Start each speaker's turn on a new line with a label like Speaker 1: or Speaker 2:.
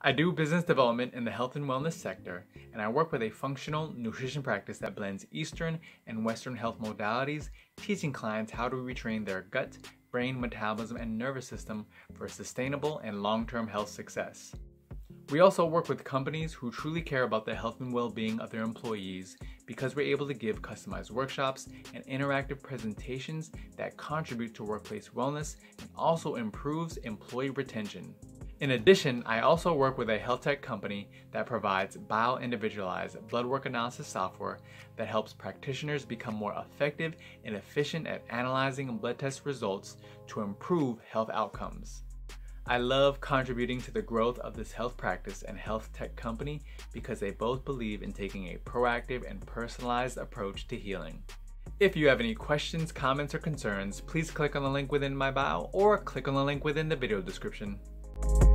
Speaker 1: I do business development in the health and wellness sector, and I work with a functional nutrition practice that blends Eastern and Western health modalities, teaching clients how to retrain their gut, brain, metabolism, and nervous system for sustainable and long-term health success. We also work with companies who truly care about the health and well-being of their employees because we're able to give customized workshops and interactive presentations that contribute to workplace wellness and also improves employee retention. In addition, I also work with a health tech company that provides bio-individualized blood work analysis software that helps practitioners become more effective and efficient at analyzing blood test results to improve health outcomes. I love contributing to the growth of this health practice and health tech company because they both believe in taking a proactive and personalized approach to healing. If you have any questions, comments, or concerns, please click on the link within my bio or click on the link within the video description.